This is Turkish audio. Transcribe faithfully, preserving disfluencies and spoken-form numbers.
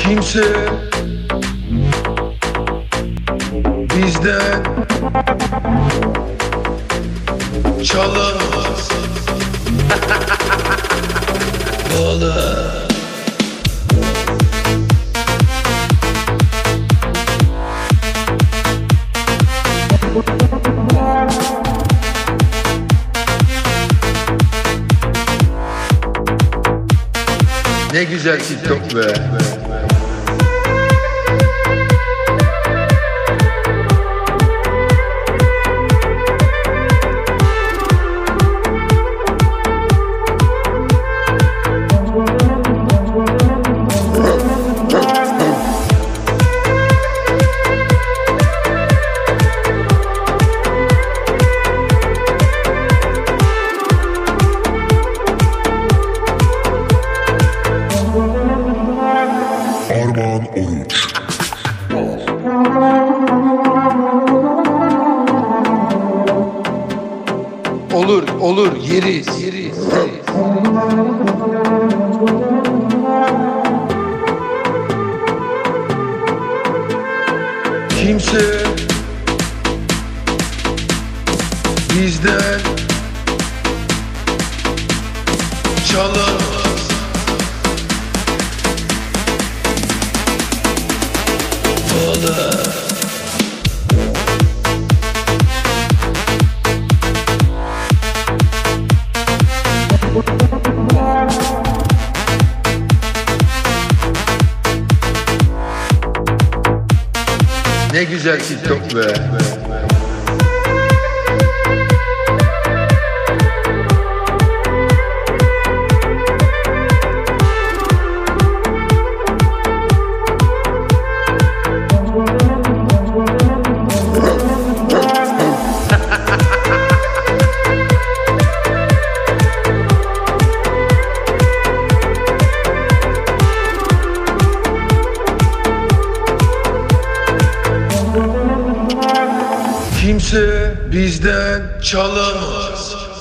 Kimse bizden çalamaz. Oğlum. Ne güzel TikTok be. Armağan Oruç. Olur, olur, yeriz, yeriz, yeriz. Kimse bizden çalamaz. Oğlum. Ne güzel TikTok be. Kimse bizden çalamaz.